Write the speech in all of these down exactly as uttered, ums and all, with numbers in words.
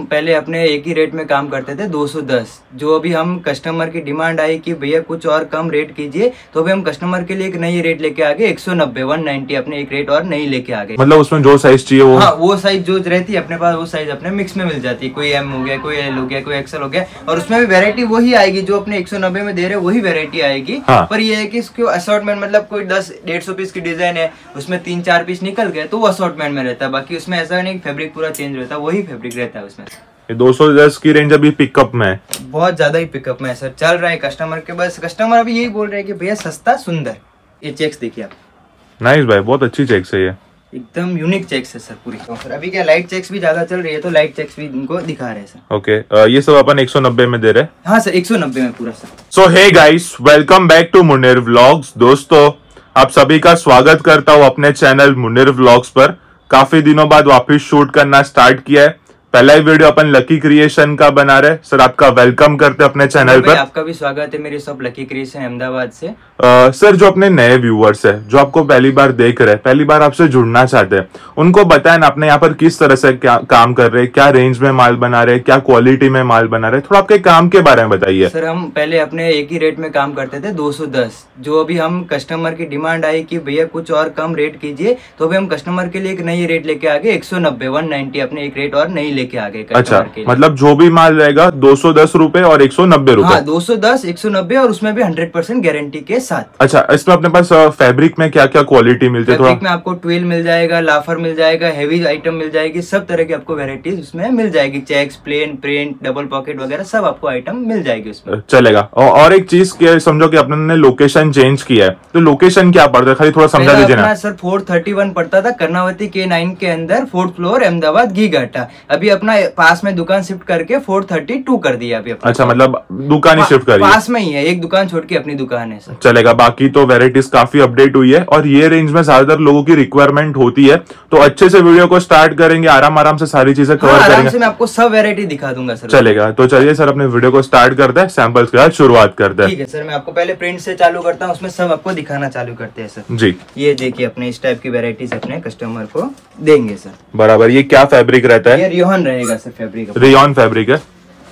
हम पहले अपने एक ही रेट में काम करते थे दो सौ दस, जो अभी हम कस्टमर की डिमांड आई कि भैया कुछ और कम रेट कीजिए, तो अभी हम कस्टमर के लिए एक नई रेट लेके आ गए एक सौ नब्बे वन नाइन्टी, अपने एक रेट और नई लेके आ गए। मतलब उसमें जो साइज चाहिए वो, हाँ वो साइज जो रहती है अपने पास वो साइज अपने मिक्स में मिल जाती है। कोई एम हो गया, कोई एल हो गया, कोई एक्सएल हो गया, और उसमें भी वेरायटी वही आएगी जो अपने एक सौ नब्बे में दे रहे वही वेरायटी आएगी। हाँ। पर ये है कि इसको असॉर्टमेंट, मतलब कोई दस डेढ़ सौ पीस की डिजाइन है, उसमें तीन चार पीस निकल गए तो वो असॉर्टमेंट में रहता है। बाकी उसमें ऐसा नहीं फैब्रिक पूरा चेंज रहता है, वही फैब्रिक रहता है उसमें। दो सौ दस की रेंज अभी पिकअप में है, बहुत ज्यादा ही पिकअप में है सर, चल रहा है कस्टमर के। बस कस्टमर अभी यही बोल रहे हैं कि भैया सस्ता सुंदर। ये चेक्स देखिए आप, नाइस भाई, बहुत अच्छी चेक्स है ये, एकदम यूनिक चेक्स है सर पूरी। तो सर अभी क्या लाइट चेक्स भी ज्यादा चल रही है तो लाइट चेक्स भी इनको दिखा रहे हैं सर। ओके okay, ये सब अपन एक सौ नब्बे में दे रहे हैं। हाँ सर एक सौ नब्बे में पूरा sir. So hey guys, welcome back to Munir vlogs. दोस्तों आप सभी का स्वागत करता हूँ अपने चैनल मुनीर व्लॉग्स पर। काफी दिनों बाद वापस शूट करना स्टार्ट किया है। पहला ही वीडियो अपन लकी क्रिएशन का बना रहे। सर आपका वेलकम करते हैं अपने चैनल पर। आपका भी स्वागत है मेरी शॉप लकी क्रिएशन अहमदाबाद से। आ, सर जो अपने नए व्यूअर्स है, जो आपको पहली बार देख रहे हैं, पहली बार आपसे जुड़ना चाहते हैं, उनको बताएं ना अपने यहाँ पर किस तरह से क्या काम कर रहे हैं, क्या रेंज में माल बना रहे हैं, क्या क्वालिटी में माल बना रहे हैं, थोड़ा आपके काम के बारे में बताइए। सर हम पहले अपने एक ही रेट में काम करते थे दो सौ दस, जो अभी हम कस्टमर की डिमांड आई कि भैया कुछ और कम रेट कीजिए, तो अभी हम कस्टमर के लिए एक नई रेट लेके आ गए एक सौ नब्बे वन नाइन्टी, अपने एक रेट और नई लेके आ गए। अच्छा, मतलब जो भी माल रहेगा दो सौ दस रूपए और एक सौ नब्बे रूपए। हाँ, दो सौ दस, एक सौ नब्बे, और उसमें भी हंड्रेड परसेंट गारंटी के साथ। अच्छा, इसमें अपने पास फैब्रिक में क्या क्या क्वालिटी मिलती है? फैब्रिक में आपको ट्वेल मिल जाएगा, लाफर मिल जाएगा, हेवी आइटम मिल जाएगी, सब तरह की आपको वेराइटीज उसमें मिल जाएगी। Checks, plain, print, double pocket वगैरह सब आपको आइटम मिल जाएगी उसमें। चलेगा। और एक चीज क्या समझो कि अपने लोकेशन चेंज किया है, तो लोकेशन क्या पड़ता है, खाली थोड़ा समझा दीजिए ना। सर फोर थर्टी वन पड़ता था कर्नावती के नाइन के अंदर, फोर्थ फ्लोर, अहमदाबाद घी घाटा। अभी अपना पास में दुकान शिफ्ट करके फोर थर्टी टू कर दिया अभी। अच्छा, मतलब दुकान ही शिफ्ट करी, पास में ही है, एक दुकान छोड़ के अपनी दुकान है सर। चलेगा। बाकी तो वेराइटीज काफी अपडेट हुई है और ये रेंज में ज्यादातर लोगों की रिक्वायरमेंट होती है, तो अच्छे से वीडियो को स्टार्ट करेंगे, आराम आराम से सारी चीजें कवर हाँ, करेंगे। मैं आपको सब वेरायटी दिखा दूंगा सर। चलेगा, तो चलिए सर अपने वीडियो को स्टार्ट करते हैं, सैंपल्स के साथ शुरुआत करते हैं। ठीक है सर, मैं आपको पहले प्रिंट से चालू करता हूँ, उसमें सब आपको दिखाना चालू करते हैं सर। जी, ये देखिए अपने इस टाइप की वेराइटीज अपने कस्टमर को देंगे सर। बराबर। ये क्या फैब्रिक रहता है? ये रियोन रहेगा सर, फैब्रिक रियोन फैब्रिक है,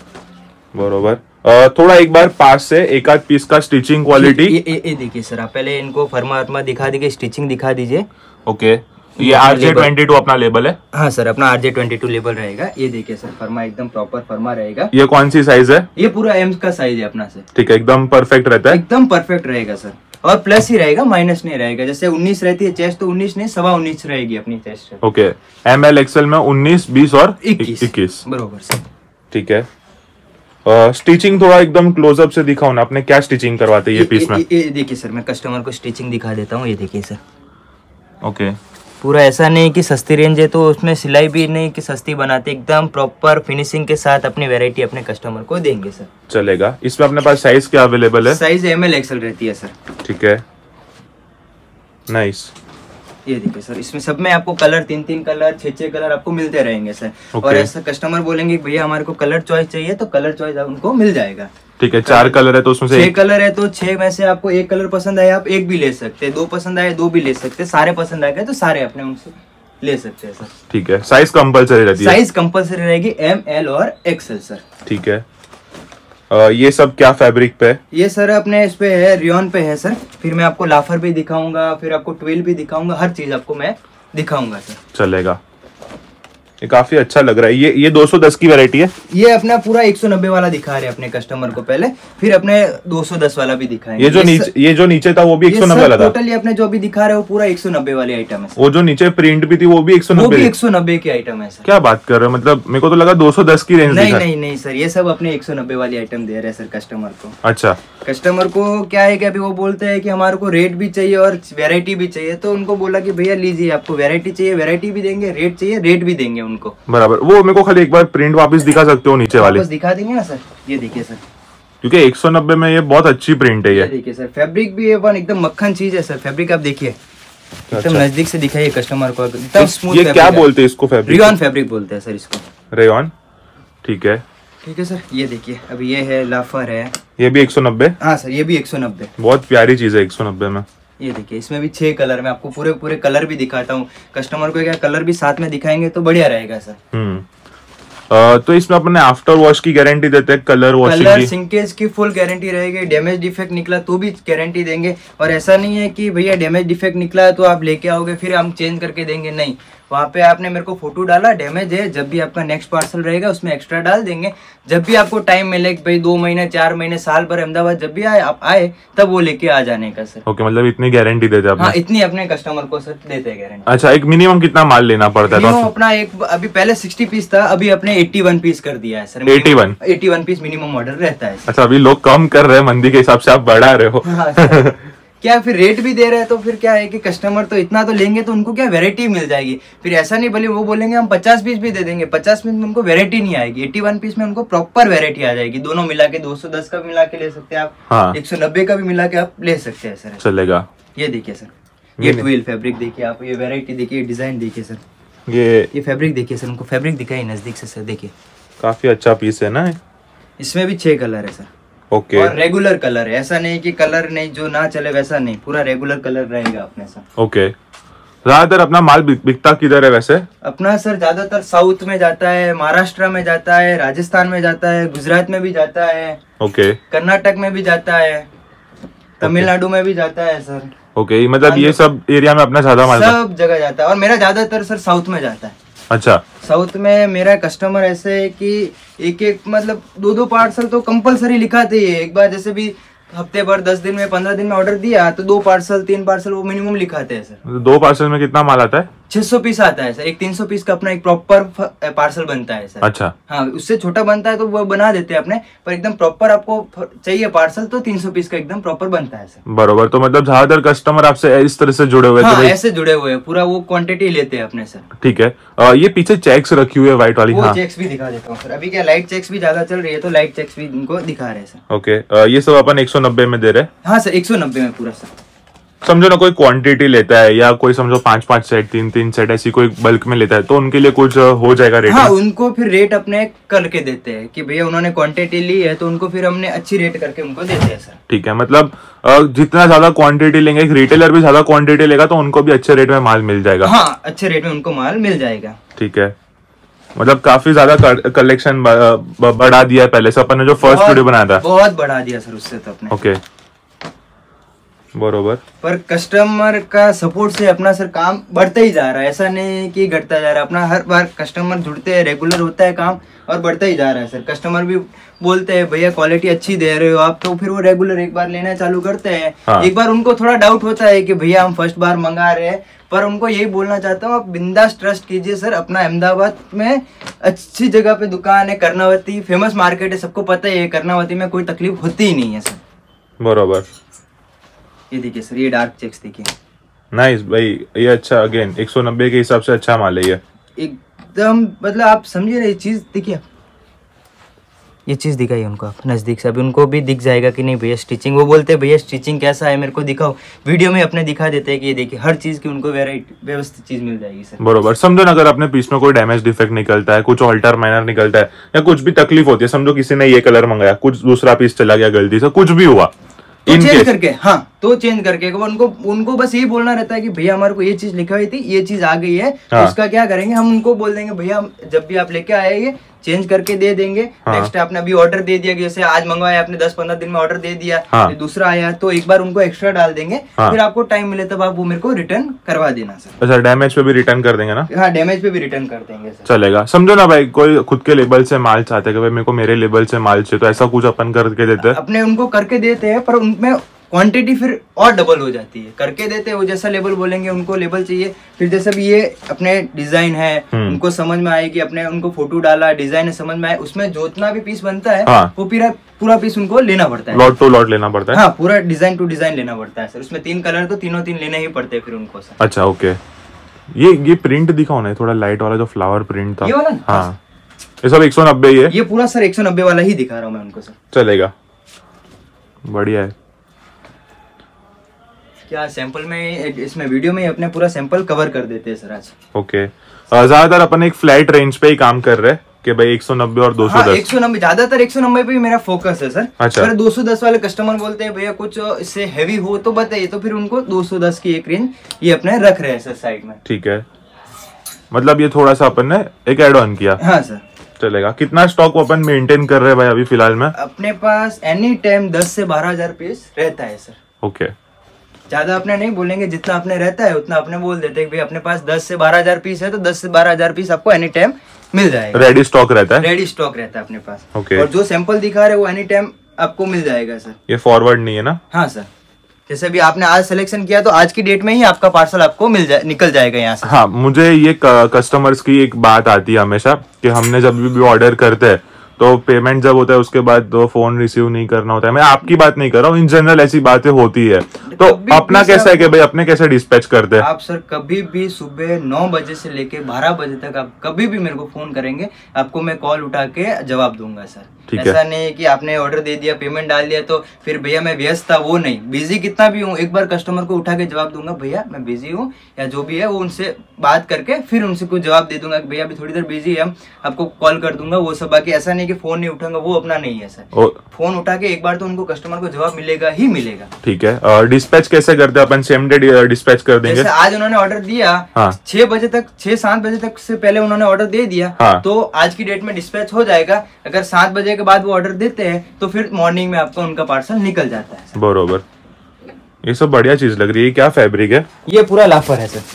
बरोबर। थोड़ा एक बार पास से एक आध पीस का स्टिचिंग क्वालिटी। ये, ये, ये देखिए सर, आप पहले इनको फर्मा वर्मा दिखा दीजिए, स्टिचिंग दिखा दीजिए। ओके, ये आर जे ट्वेंटी टू अपना लेबल है। हाँ सर, अपना R J twenty two label रहेगा। ये देखिए सर, फर्मा एकदम प्रॉपर फर्मा रहेगा। ये कौन सी साइज है? ये पूरा एम का साइज है अपना सर। ठीक है, एकदम परफेक्ट रहता है, एकदम परफेक्ट रहेगा सर, और प्लस ही रहेगा, माइनस नहीं रहेगा। जैसे उन्नीस रहती है चेस्ट, तो उन्नीस नहीं सवा उन्नीस रहेगी अपनी chest. Okay, M L XL में उन्नीस, बीस और इक्कीस, बरोबर सर। ठीक है। स्टिचिंग uh, थोड़ा एकदम क्लोजअप से दिखाओ ना, आपने क्या स्टिचिंग करवाते हैं ये पीस में? ये देखिए सर, मैं कस्टमर को स्टिचिंग दिखा देता हूँ। ये देखिए सर, ओके, पूरा ऐसा नहीं कि सस्ती रेंज है तो उसमें सिलाई भी नहीं कि सस्ती बनाते, एकदम प्रॉपर फिनिशिंग के साथ अपनी वैरायटी अपने कस्टमर को देंगे सर। चलेगा। इसमें अपने पास साइज क्या अवेलेबल है? साइज एम एल एक्सएल रहती है सर। ठीक है, नाइस। ये देखिए सर, इसमें सब में आपको कलर तीन तीन कलर, छह छह कलर आपको मिलते रहेंगे सर। okay. और ऐसा कस्टमर बोलेंगे भैया हमारे को कलर चॉइस चाहिए, तो कलर चॉइस उनको मिल जाएगा। ठीक है, चार कलर है तो उसमें से छह कलर है तो छह में से आपको एक कलर पसंद आया आप एक भी ले सकते हैं, दो पसंद आए दो भी ले सकते हैं, सारे पसंद आ गए तो सारे अपने उनसे ले सकते हैं सर। ठीक है, साइज कंपलसरी रहती है? साइज कंपलसरी रहेगी, एम एल और एक्सएल सर। ठीक है। आ, ये सब क्या फैब्रिक पे? ये सर अपने इस पे है, रियोन पे है सर। फिर मैं आपको लाफर भी दिखाऊंगा, फिर आपको ट्वेल भी दिखाऊंगा, हर चीज आपको मैं दिखाऊंगा सर। चलेगा, ये काफी अच्छा लग रहा है। ये ये दो सौ दस की वैरायटी है। ये अपना पूरा एक सौ नब्बे वाला दिखा रहे हैं अपने कस्टमर को पहले, फिर अपने दो सौ दस वाला भी दिखाएंगे। ये जो नीचे ये जो नीचे था वो भी एक सौ नब्बे वाला था? टोटली अपने जो भी दिखा रहे हो पूरा एक सौ नब्बे वाली आइटम है। वो जो नीचे प्रिंट भी थी वो भी एक सौ नब्बे? वो भी एक सौ नब्बे की आइटम है सर। क्या बात कर रहे हो, मतलब मेरे को तो लगा दो सौ दस की रेंज। नहीं नहीं नहीं सर, ये सब अपने एक सौ नब्बे वाली आइटम दे रहे हैं सर कस्टमर को। अच्छा, कस्टमर को क्या है कि अभी वो बोलते हैं कि हमारे को रेट भी चाहिए और वेरायटी भी चाहिए, तो उनको बोला कि भैया लीजिए, आपको वेरायटी चाहिए वेरायटी भी देंगे, रेट चाहिए रेट भी देंगे उनको। बराबर। वो मेरे को खाली एक बार प्रिंट वापस दिखा सकते हो नीचे वाले? दिखा देंगे ना सर। ये देखिए सर, क्योंकि एक सौ नब्बे में ये बहुत अच्छी प्रिंट है। ये देखिए सर, फैब्रिक भी एकदम मक्खन चीज है सर। फैब्रिक आप देखिए, एकदम नजदीक से दिखाइए कस्टमर को, एकदम स्मूथ। ये क्या बोलते हैं इसको? फैब्रिक? रेयॉन फैब्रिक बोलते हैं सर इसको। रेयॉन, ठीक है। ठीक है सर। ये देखिए, अभी ये है लाफर है, ये भी एक सौ नब्बे? हाँ सर, ये भी एक सौ नब्बे। बहुत प्यारी चीज है एक सौ नब्बे में। ये देखिए, इसमें भी छह कलर में आपको पूरे पूरे कलर भी दिखाता हूँ कस्टमर को, क्या कलर भी साथ में दिखाएंगे तो बढ़िया रहेगा सर। हम्म तो इसमें अपने आफ्टर वॉश की गारंटी देते हैं, कलर वॉशिंग कलर की, सिंकेज की फुल गारंटी रहेगी, डैमेज डिफेक्ट निकला तो भी गारंटी देंगे। और ऐसा नहीं है कि भैया डैमेज डिफेक्ट निकला है तो आप लेके आओगे फिर हम चेंज करके देंगे, नहीं। वहाँ पे आपने मेरे को फोटो डाला डैमेज है, जब भी आपका नेक्स्ट पार्सल रहेगा उसमें एक्स्ट्रा डाल देंगे। जब भी आपको टाइम मिले भाई दो महीने चार महीने साल भर अहमदाबाद जब भी आए आप आए तब वो लेके आ जाने का सर। ओके, मतलब इतनी गारंटी देते हैं? हाँ, इतनी अपने कस्टमर को सर देते हैं गारंटी। अच्छा, एक मिनिमम कितना माल लेना पड़ता है? मिनिमम अपना एक अभी पहले सिक्सटी पीस था, अभी अपने एट्टी वन पीस कर दिया है sir. Eighty one eighty one piece minimum order रहता है। अच्छा, अभी लोग कम कर रहे हैं, मंदी के हिसाब से आप बढ़ा रहे हो। हाँ, क्या फिर रेट भी दे रहे हैं तो फिर क्या है कि कस्टमर तो इतना तो लेंगे तो उनको क्या वैरायटी मिल जाएगी। फिर ऐसा नहीं भले वो बोलेंगे हम पचास पीस भी दे देंगे, पचास पीस में उनको वैरायटी नहीं आएगी, एट्टी वन पीस में उनको प्रॉपर वैरायटी आ जाएगी। दोनों मिला के दो सौ दस का भी मिला के ले सकते हैं आप, हाँ। एक सौ नब्बे का भी मिला के आप ले सकते हैं सर। चलेगा। ये देखिए सर, ये ट्विल फैब्रिक देखिए आप, ये वैरायटी देखिए, डिजाइन देखिए सर, ये ये फैब्रिक देखिए सर, उनको फैब्रिक दिखाई नजदीक से सर, देखिए काफी अच्छा पीस है ना। इसमें भी छह कलर है सर। ओके, और रेगुलर कलर है, ऐसा नहीं कि कलर नहीं जो ना चले वैसा नहीं, पूरा रेगुलर कलर रहेगा अपने सर। ओके, ज्यादातर अपना माल बिकता किधर है वैसे? अपना सर ज्यादातर साउथ में जाता है, महाराष्ट्र में जाता है, राजस्थान में जाता है, गुजरात में भी जाता है, ओके, कर्नाटक में भी जाता है, तमिलनाडु में भी जाता है सर। ओके, मतलब ये सब एरिया में अपना ज्यादा माल सब जगह जाता है और मेरा ज्यादातर सर साउथ में जाता है। अच्छा, साउथ में मेरा कस्टमर ऐसे है कि एक एक मतलब दो दो पार्सल तो कंपलसरी लिखाते ही है। एक बार जैसे भी हफ्ते भर दस दिन में पंद्रह दिन में ऑर्डर दिया तो दो पार्सल तीन पार्सल वो मिनिमम लिखाते हैं सर। दो पार्सल में कितना माल आता है? छह सौ पीस आता है सर, एक तीन सौ पीस का अपना एक प्रॉपर पार्सल बनता है सर। अच्छा, हाँ, उससे छोटा बनता है तो वो बना देते हैं अपने, पर एकदम प्रॉपर आपको चाहिए पार्सल तो तीन सौ पीस का एकदम प्रॉपर बनता है सर। बरोबर, तो मतलब ज्यादातर कस्टमर आपसे इस तरह से जुड़े हुए? हाँ, ऐसे जुड़े हुए हैं, पूरा वो क्वांटिटी लेते हैं अपने सर। ठीक है, आ, ये पीछे चेक्स रखी हुई है व्हाइट वाली, वो हाँ। चेक्स भी दिखा देता हूँ सर, अभी क्या लाइट चेक्स भी ज्यादा चल रही है तो लाइट चेक्स भी इनको दिखा रहे हैं सर। ओके, ये सब अपन एक सौ नब्बे में दे रहे हैं? हाँ सर, एक सौ नब्बे में पूरा सर। समझो ना कोई क्वांटिटी लेता है या कोई समझो पांच पांच सेट तीन तीन सेट ऐसी कोई बल्क में लेता है तो उनके लिए कुछ हो जाएगा रेट? हाँ, उनको फिर रेट अपने करके देते हैं कि भैया उन्होंने क्वांटिटी ली है तो उनको फिर हमने अच्छी रेट करके उनको देते हैं सर। ठीक है, मतलब जितना ज्यादा क्वांटिटी लेंगे, एक रिटेलर भी ज्यादा क्वांटिटी लेगा तो उनको भी अच्छे रेट में माल मिल जाएगा। हाँ, अच्छे रेट में उनको माल मिल जाएगा। ठीक है, मतलब काफी ज्यादा कलेक्शन बढ़ा दिया है पहले से अपन ने जो फर्स्ट वीडियो बनाया था। बहुत बढ़ा दिया सर उससे तो अपने। ओके, बरोबर, पर कस्टमर का सपोर्ट से अपना सर काम बढ़ता ही जा रहा है, ऐसा नहीं कि घटता जा रहा है। अपना हर बार कस्टमर जुड़ते हैं, रेगुलर होता है काम और बढ़ता ही जा रहा है सर। कस्टमर भी बोलते हैं भैया क्वालिटी अच्छी दे रहे हो आप, तो फिर वो रेगुलर एक बार लेना चालू करते हैं। हाँ। एक बार उनको थोड़ा डाउट होता है कि भैया हम फर्स्ट बार मंगा रहे हैं, पर उनको यही बोलना चाहता हूँ आप बिंदास ट्रस्ट कीजिए सर। अपना अहमदाबाद में अच्छी जगह पे दुकान है, कर्णावती फेमस मार्केट है, सबको पता है कर्णावती में कोई तकलीफ होती ही नहीं है सर। बरोबर, ये देखिए सर, ये डार्क चेक्स देखिए, नाइस भाई, ये अच्छा, अगेन एक सौ नब्बे के हिसाब से अच्छा माल है ये एकदम। मतलब आप समझिए ना, ये चीज देखिए, ये चीज दिखाई उनको आप नजदीक से, अभी उनको भी दिख जाएगा कि नहीं भैया स्टिचिंग। वो बोलते हैं भैया स्टिचिंग कैसा है मेरे को दिखाओ, वीडियो में अपने दिखा देते हैं कि ये देखिए हर चीज की उनको वेराइटी व्यवस्थित चीज मिल जाएगी सर। बरोबर, समझो ना अगर अपने पीस में कोई डैमेज डिफेक्ट निकलता है, कुछ ऑल्टर माइनर निकलता है या कुछ भी तकलीफ होती है, समझो किसी ने ये कलर मंगाया, कुछ दूसरा पीस चला गया गलती से, कुछ भी हुआ तो चेंज करके, हाँ तो चेंज करके उनको उनको बस यही बोलना रहता है कि भैया हमारे को ये चीज लिखा हुई थी, ये चीज आ गई है, हाँ। तो उसका क्या करेंगे हम उनको बोल देंगे भैया जब भी आप लेके आएंगे चेंज करके दे देंगे। हाँ। नेक्स्ट आपने अभी ऑर्डर दे दिया, जैसे आज मंगवाया आपने दस पंद्रह दिन में ऑर्डर दे दिया, हाँ। दूसरा आया तो एक बार उनको एक्स्ट्रा डाल देंगे, हाँ। फिर आपको टाइम मिले तब आप वो मेरे को रिटर्न करवा देना सर। अच्छा, डैमेज पे भी रिटर्न कर देंगे ना? हाँ, डैमेज पे भी रिटर्न कर देंगे सर। चलेगा। समझो ना भाई कोई खुद के लेबल से माल चाहते है कि भाई मेरे को मेरे लेबल से माल चाहिए, तो ऐसा कुछ अपन करके देते हैं? अपने उनको करके देते हैं, पर उनमें क्वांटिटी फिर और डबल हो जाती है। करके देते हैं, वो जैसा लेबल बोलेंगे उनको लेबल चाहिए, फिर जैसे भी ये अपने डिजाइन है उनको समझ में आएगी, अपने उनको फोटो डाला डिजाइन है समझ में आए, उसमें जितना भी पीस बनता है हाँ। वो पूरा पूरा पीस उनको लेना पड़ता है, लॉट टू लॉट लेना पड़ता है। हाँ, पूरा डिजाइन टू डिजाइन लेना पड़ता है सर। उसमें तीन कलर तो तीनों तीन लेने ही पड़ते हैं फिर उनको सर। अच्छा, ओके, ये ये प्रिंट दिखाओ ना, थोड़ा लाइट वाला जो फ्लावर प्रिंट था, ये वाला ना? हाँ, ये सब एक सौ नब्बे ही है? ये पूरा सर एक सौ नब्बे वाला ही दिखा रहा हूँ मैं उनको सर। चलेगा, बढ़िया है। क्या सैंपल में इसमें वीडियो में अपने पूरा सैंपल कवर कर देते हैं सर आज। ओके, ज्यादातर अपन एक फ्लैट रेंज पे ही काम कर रहे हैं कि भाई एक सौ नब्बे और दो सौ दस। एक सौ नब्बे ज्यादातर एक सौ नब्बे पे मेरा फोकस है सर। अच्छा। अगर दो सौ दस वाले कस्टमर बोलते हैं भैया कुछ इससे हैवी हो तो बताइए, तो फिर उनको दो सौ दस की एक रेंज ये अपने रख रहे हैं सर साइड में। ठीक है, मतलब ये थोड़ा सा अपन ने एक एड ऑन किया। हाँ सर। चलेगा। कितना स्टॉक अपन मेंटेन कर रहे हैं भाई अभी फिलहाल में? अपने पास एनी टाइम दस से बारह हजार पीस रहता है सर। ओके, ज्यादा अपने नहीं बोलेंगे, जितना अपने रहता है उतना अपने बोल देते हैं कि भाई अपने पास दस से बारह हजार पीस है तो दस से बारह हजार पीस आपको एनी टाइम मिल जाएगा। रेडी स्टॉक रहता है? रेडी स्टॉक रहता है अपने पास। ओके। और जो सैंपल दिखा रहे वो एनी टाइम आपको मिल जाएगा सर। ये फॉरवर्ड नहीं है ना? हाँ सर, जैसे भी आपने आज सिलेक्शन किया तो आज की डेट में ही आपका पार्सल आपको मिल जाए, निकल जाएगा यहाँ से। हाँ, मुझे ये कस्टमर्स की एक बात आती है हमेशा कि हमने जब भी ऑर्डर करते हैं तो पेमेंट जब होता है उसके बाद तो फोन रिसीव नहीं करना होता है। मैं आपकी बात नहीं कर रहा हूँ, इन जनरल ऐसी बातें होती है। तो अपना कैसा है कि भाई अपने कैसे डिस्पैच करते हैं? आप सर कभी भी सुबह नौ बजे से लेके बारह बजे तक आप कभी भी मेरे को फोन करेंगे, आपको मैं कॉल उठा के जवाब दूंगा सर। ऐसा नहीं है कि आपने ऑर्डर दे दिया, पेमेंट डाल दिया तो फिर भैया मैं व्यस्त था, वो नहीं। बिजी कितना भी हूँ, एक बार कस्टमर को उठा के जवाब दूंगा, भैया मैं बिजी हूँ या जो भी है वो उनसे बात करके फिर उनसे कुछ जवाब दे दूंगा कि भैया अभी थोड़ी देर बिजी है, हम आपको कॉल कर दूंगा वो सब। बाकी ऐसा नहीं कि फोन नहीं उठाऊंगा, वो अपना नहीं है सर। फोन उठा के एक बार तो उनको कस्टमर को जवाब मिलेगा ही मिलेगा। ठीक है। डिस्पैच कैसे करते हैं अपन? सेम डे डिस्पैच कर देंगे? जैसे आज उन्होंने ऑर्डर दिया, हाँ। छह बजे तक, छह सात बजे तक से पहले उन्होंने ऑर्डर दे दिया, हाँ। तो आज की डेट में डिस्पैच हो जाएगा। अगर सात बजे के बाद वो ऑर्डर देते हैं तो फिर मॉर्निंग में आपको उनका पार्सल निकल जाता है। बरोबर। ये सब बढ़िया चीज लग रही है। क्या फैब्रिक है? ये पूरा लाफर है सर।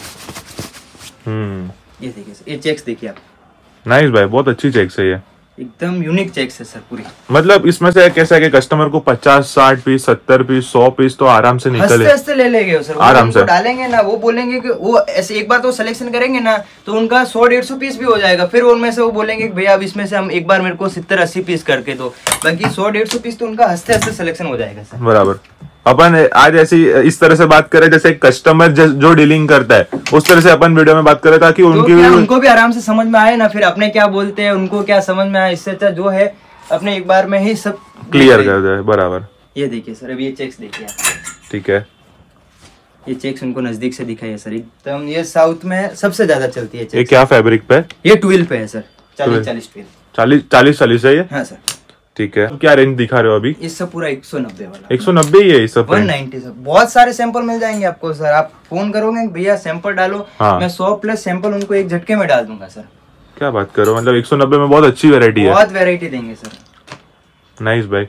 हम्म, ये देखिए सर, ये चेक्स देखिए आप। नाइस भाई, बहुत अच्छी चेक्स है ये, एकदम यूनिक चेक्स है सर पूरी। मतलब इसमें से कैसा है कि कस्टमर को पचास साठ पीस सत्तर पीस सौ पीस तो आराम से निकले, हंसते हंसते ले लेंगे सर। आराम से डालेंगे ना, वो बोलेंगे कि वो ऐसे एक बार तो सिलेक्शन करेंगे ना तो उनका सौ डेढ़ सौ पीस भी हो जाएगा। फिर उनमें से वो बोलेंगे भैया अब इसमें से हम एक बार मेरे को सत्तर अस्सी पीस करके दो। बाकी सौ डेढ़ सौ पीस तो उनका हंसते हंसते सिलेक्शन हो जाएगा सर। बराबर। अपन आज ऐसी इस तरह से बात करें जैसे कस्टमर जो डीलिंग करता है उस तरह से अपन वीडियो में बात करें ताकि तो उनकी भी उनको भी आराम से समझ में आए ना, फिर अपने क्या बोलते हैं उनको क्या समझ में आए। इससे अच्छा जो है अपने एक बार में ही सब क्लियर कर दे। बराबर। ये देखिए सर, अभी ये चेक्स देखिए। ठीक है, ये चेक्स उनको नजदीक से दिखाइए सर। एकदम ये साउथ में सबसे ज्यादा चलती है। ये क्या फैब्रिक पे? ये ट्वेल्व पे है सर। चालीस चालीस पे। चालीस चालीस चालीस है ये? हाँ सर। ठीक है। क्या रेंज दिखा रहे हो अभी? इस सब पूरा एक सौ नब्बे वाला। एक सौ नब्बे ही है इस सब? One ninety sir. बहुत सारे सैंपल मिल जाएंगे आपको सर। आप फोन करोगे भैया सैंपल डालो, हाँ। मैं सौ प्लस सैंपल उनको एक झटके में डाल दूंगा सर। क्या बात करो, मतलब एक सौ नब्बे में बहुत अच्छी वेरायटी है। बहुत वेरायटी देंगे सर। नाइस भाई।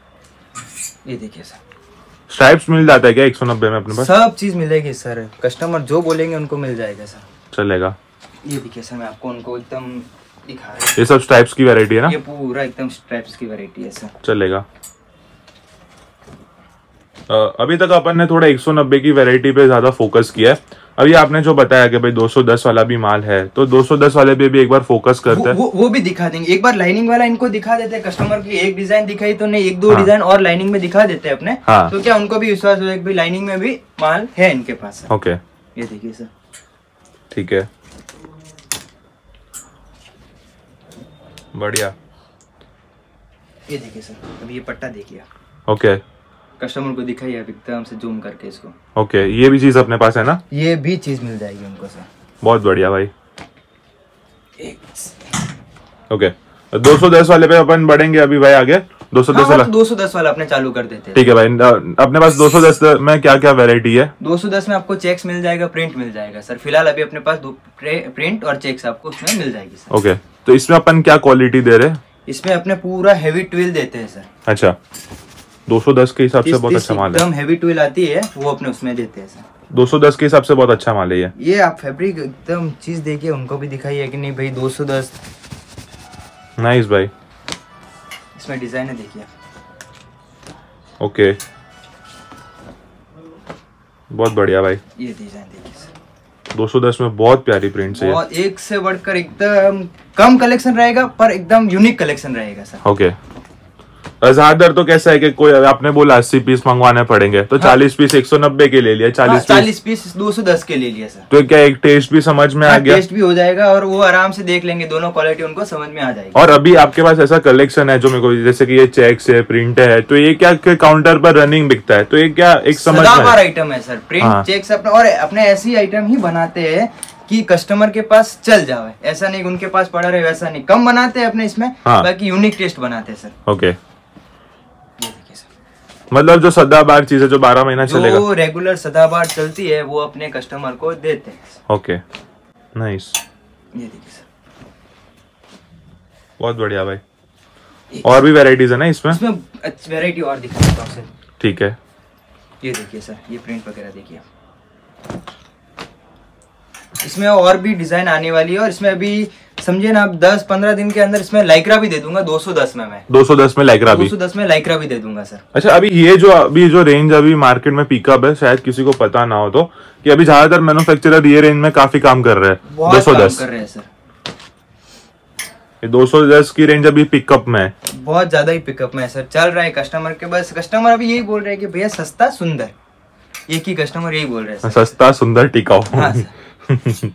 ये देखिए सर, स्ट्राइप्स मिल जाता है क्या एक सौ नब्बे में अपने पास? सब चीज मिलेगी सर, कस्टमर जो बोलेंगे उनको मिल जाएगा सर। चलेगा। ये देखिए सर, मैं आपको उनको एकदम दिखा रहा हूं। ये सब स्ट्राइप्स की वैरायटी है ना? ये पूरा एकदम स्ट्राइप्स की वैरायटी है सर। चलेगा। अभी तक अपन ने थोड़ा एक सौ नब्बे की वैरायटी पे ज्यादा फोकस किया है। अभी आपने जो बताया कि भाई दो सौ दस वाला भी माल है तो दो सौ दस वाले पे भी एक बार फोकस करते हैं। वो, वो, वो भी दिखा देंगे। एक बार लाइनिंग वाला इनको दिखा देते हैं। कस्टमर की एक डिजाइन दिखाई तो नहीं, एक दो हाँ। डिजाइन और लाइनिंग में दिखा देते हैं अपने, हाँ। तो क्या उनको भी विश्वास हो कि लाइनिंग में भी माल है इनके पास। ओके, ये देखिए सर। ठीक है, बढ़िया। ये देखिए सर, अभी ये पट्टा देखिए। ओके, कस्टमर को दिखाइए आप एकदम से जूम करके इसको। ओके, ये भी चीज अपने पास है ना? ये भी चीज मिल जाएगी उनको सर। बहुत बढ़िया भाई। ओके, दो सौ दस वाले पे अपन बढ़ेंगे अभी भाई आगे। दो सौ दस वाला दो सौ दस वाला अपने चालू कर देते हैं। ठीक है भाई। अपने पास दो सौ दस में क्या क्या वैरायटी है? दो सौ दस में आपको चेक्स मिल जाएगा, प्रिंट मिल जाएगा सर। फिलहाल अभी अपने पास दो प्रिंट और चेक्स आपको उसमें मिल जाएगी सर। ओके, तो इसमें अपन क्या क्वालिटी दे रहे हैं? इसमें अपने पूरा हेवी ट्विल देते हैं सर। अच्छा, दो सौ दस के हिसाब से बहुत अच्छा माल है। एकदम हेवी ट्विल आती है वो अपने उसमें देते हैं सर। दो सौ दस के हिसाब से बहुत अच्छा माल है ये। ये आप फैब्रिक एकदम चीज देखिए, उनको भी दिखाइए कि नहीं भाई दो सौ दस। नाइस भाई। इसमें डिजाइन है देखिए। ओके, बहुत बढ़िया भाई। ये डिजाइन देखिए सर। दो सौ दस में बहुत प्यारी प्रिंट्स है। बहुत एक से बढ़कर एकदम कम कलेक्शन रहेगा पर एकदम यूनिक कलेक्शन रहेगा सर। ओके, ज्यादातर तो कैसा है कि कोई आपने बोला अस्सी पीस मंगवाने पड़ेंगे तो हाँ। चालीस पीस एक सौ नब्बे के ले लिया, चालीस चालीस पीस दो सौ दस के ले लिया सर। तो क्या एक टेस्ट भी समझ में हाँ, आ गया? टेस्ट भी हो जाएगा और वो आराम से देख लेंगे, दोनों क्वालिटी उनको समझ में आ जाएगी। और अभी आपके पास ऐसा कलेक्शन है जो मेरे को जैसे कि ये चेक्स है, प्रिंट है, तो ये क्या काउंटर पर रनिंग बिकता है? तो ये क्या एक समझ आइटम है सर, प्रिंट चेक्स अपने। और अपने ऐसी आइटम ही बनाते हैं कि कस्टमर के पास चल जाए। ऐसा नहीं उनके पास पड़ा रहे, वैसा नहीं। कम बनाते हैं अपने इसमें, बाकी यूनिक टेस्ट बनाते हैं सर। ओके, मतलब जो सदाबहार चीज है जो बारह महीना चलेगा, जो रेगुलर सदाबहार चलती है वो अपने कस्टमर को देते हैं। Okay, nice. ये देखिए सर, बहुत बढ़िया भाई। और भी वेराइटीज है ना इसमें? इसमें वेराइटी और दिखा देता हूँ सर। ठीक है, ये देखिए सर, ये प्रिंट वगैरह देखिए, इसमें और भी डिजाइन आने वाली है। और इसमें अभी समझिए ना आप दस पंद्रह दिन के अंदर इसमें लाइक्रा भी दे दूंगा दो सौ दस में। मैं दो सौ दस में लाइक्रा भी दो सौ दस में लाइक्रा भी दे दूंगा सर। अच्छा, अभी ये जो अभी जो रेंज अभी मार्केट में पिकअप है, शायद किसी को पता ना हो तो, कि अभी ज्यादातर मैन्युफैक्चरर ये रेंज में काफी काम कर रहे हैं। दो सौ दस कर रहे हैं सर। ये दो सौ दस की रेंज अभी पिकअप में है, बहुत ज्यादा ही पिकअप में है सर। चल रहा है कस्टमर के, बस कस्टमर अभी यही बोल रहे हैं कि भैया सस्ता सुंदर, एक ही कस्टमर यही बोल रहे हैं सर। सस्ता सुंदर टिकाऊ। हाँ सर।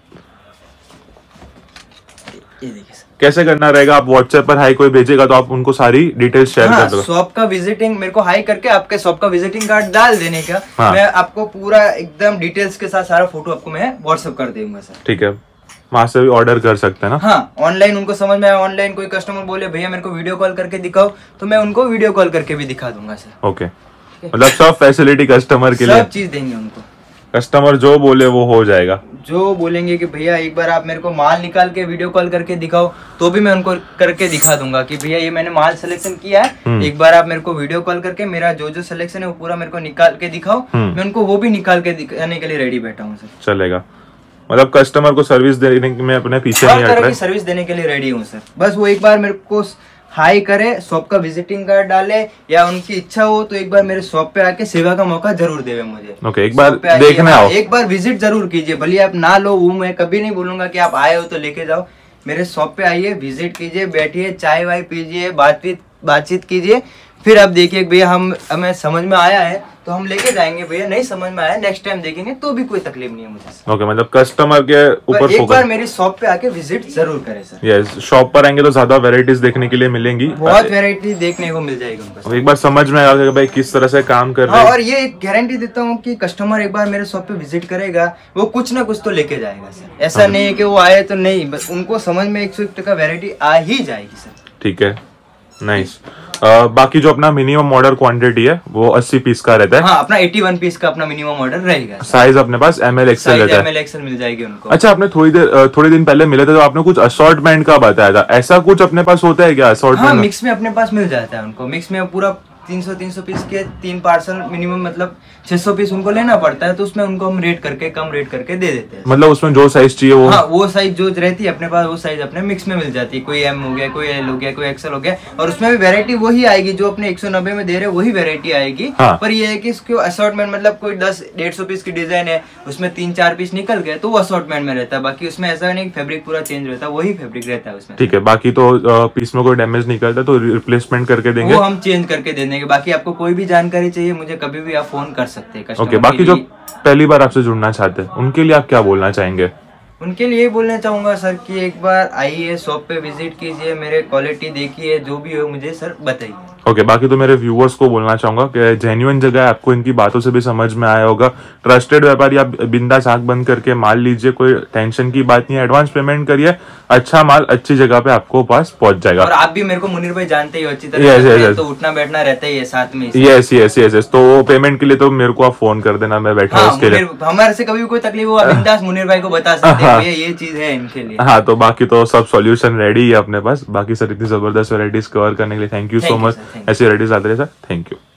ये देखिए सर, कैसे करना रहेगा? आप व्हाट्सएप पर हाई कोई भेजेगा तो आप उनको सारी डिटेल्स शेयर हाँ, कर दो। शॉप का विजिटिंग मेरे को हाई करके आपके शॉप का विजिटिंग कार्ड डाल देने का। हाँ। मैं आपको पूरा एकदम डिटेल्स के साथ सारा फोटो आपको मैं व्हाट्सएप कर दूंगा सर। ठीक है, वहां से भी ऑर्डर कर सकते हैं ना? हाँ, ऑनलाइन उनको समझ में आया, ऑनलाइन कोई कस्टमर बोले भैया मेरे को वीडियो कॉल करके दिखाओ, तो मैं उनको वीडियो कॉल करके भी दिखा दूंगा सर। ओके, मतलब सब फैसिलिटी कस्टमर के लिए, सब चीज देंगे उनको। कस्टमर जो बोले वो हो जाएगा। जो बोलेंगे कि भैया एक बार आप मेरे को माल निकाल के वीडियो कॉल करके दिखाओ, तो भी मैं उनको करके दिखा दूंगा कि भैया ये मैंने माल सिलेक्शन किया है, एक बार आप मेरे को वीडियो कॉल करके मेरा जो जो सिलेक्शन है वो पूरा मेरे को निकाल के दिखाओ। मैं उनको वो भी निकाल के दिखाने के लिए रेडी बैठा हूँ सर। चलेगा, मतलब कस्टमर को सर्विस देने में अपने पीछे नहीं हट रहे, सर्विस देने के लिए रेडी हूँ सर। बस वो एक बार मेरे को हाई करे, शॉप का विजिटिंग कार्ड डाले, या उनकी इच्छा हो तो एक बार मेरे शॉप पे आके सेवा का मौका जरूर देवे मुझे। ओके, एक बार देखने आओ, एक बार विजिट जरूर कीजिए, भले आप ना लो, वो मैं कभी नहीं बोलूंगा कि आप आए हो तो लेके जाओ। मेरे शॉप पे आइए, विजिट कीजिए, बैठिए, चाय वाय पीजिए, बातचीत बातचीत कीजिए, फिर आप देखिए भैया हम हमें समझ में आया है तो हम लेके जाएंगे, भैया नहीं समझ में आया नेक्स्ट टाइम देखेंगे, तो भी कोई तकलीफ नहीं है मुझे। ओके, मतलब कस्टमर के ऊपर एक बार मेरी शॉप पे आके विजिट जरूर करें सर। यस, शॉप पर आएंगे तो ज्यादा वेराइटीज देखने के लिए मिलेंगी, बहुत वेराइटी देखने को मिल जाएगी उनको। एक बार समझ में आएगा भाई किस तरह से काम कर रहे हैं। हैं। और ये गारंटी देता हूँ कि कस्टमर एक बार मेरे शॉप पे विजिट करेगा, वो कुछ ना कुछ तो लेके जाएगा सर। ऐसा नहीं है कि वो आए तो नहीं, बस उनको समझ में एक सौ एक टका वेराइटी आ ही जाएगी सर। ठीक है, नाइस। Uh, बाकी जो अपना मिनिमम ऑर्डर क्वांटिटी है वो अस्सी पीस का रहता है। हाँ, अपना इक्यासी पीस का अपना मिनिमम ऑर्डर रहेगा। साइज अपने पास एम एल एक्सएल रहता है। एम एल एक्सएल मिल जाएगी उनको। अच्छा, आपने थोड़ी देर थोड़े दिन पहले मिले थे तो आपने कुछ असॉर्टमेंट का बताया था, ऐसा कुछ अपने पास होता है क्या असॉर्टमेंट? हाँ, मिक्स में अपने पास मिल जाता है उनको। मिक्स में पूरा तीन सौ तीन सौ पीस के तीन पार्सल मिनिमम, मतलब छह सौ पीस उनको लेना पड़ता है, तो उसमें उनको हम रेट करके कम रेट करके दे देते हैं। मतलब उसमें जो साइज चाहिए वो, हाँ, वो साइज जो रहती है अपने पास, वो साइज अपने मिक्स में मिल जाती है। कोई एम हो गया, कोई एल हो गया, कोई एक्सएल हो गया, और उसमें भी वेरायटी वही आएगी जो अपने एक सौ नब्बे में दे रहे वही वेरायटी आएगी। हाँ। पर ये है कि इसको असॉर्टमेंट, मतलब कोई दस डेढ़ सौ पीस की डिजाइन है, उसमें तीन चार पीस निकल गए तो वो असॉर्टमेंट में रहता है। बाकी उसमें ऐसा नहीं फैब्रिक पूरा चेंज रहता है, वही फैब्रिक रहता है उसमें। ठीक है, बाकी तो पीस में कोई डैमेज निकलता है तो रिप्लेसमेंट करके देंगे, वो हम चेंज करके दे देंगे। बाकी आपको कोई भी जानकारी चाहिए मुझे कभी भी आप फोन कर सकते हैं। ओके, बाकी जो पहली बार आपसे जुड़ना चाहते हैं उनके लिए आप क्या बोलना चाहेंगे? उनके लिए बोलना चाहूंगा सर कि एक बार आइए, शॉप पे विजिट कीजिए, मेरे क्वालिटी देखिए, जो भी हो मुझे सर बताइए। ओके okay, बाकी तो मेरे व्यूअर्स को बोलना चाहूंगा कि जेन्युइन जगह है, आपको इनकी बातों से भी समझ में आया होगा। ट्रस्टेड व्यापारी, आप बिंदास आंख बंद करके माल लीजिए, कोई टेंशन की बात नहीं है, एडवांस पेमेंट करिए, अच्छा माल अच्छी जगह पे आपको पास पहुंच जाएगा। और आप भी मेरे को मुनीर भाई जानते ही हो अच्छी तरह। yes, yes, yes. तो उठना बैठना रहता ही है साथ में। यस यस यस यस तो पेमेंट के लिए तो मेरे को आप फोन कर देना, मैं बैठा हूँ उसके लिए। हमारे से कभी भी कोई तकलीफ हो बिंदास मुनीर भाई को बता सकते हैं, ये चीज है इनके लिए। हाँ, तो बाकी तो सब सॉल्यूशन रेडी है अपने पास। बाकी सर इतनी जबरदस्त वेराइटीज कवर करने के लिए थैंक यू सो मच। ऐसी वेराइटीज आते रहे सर, थैंक यू।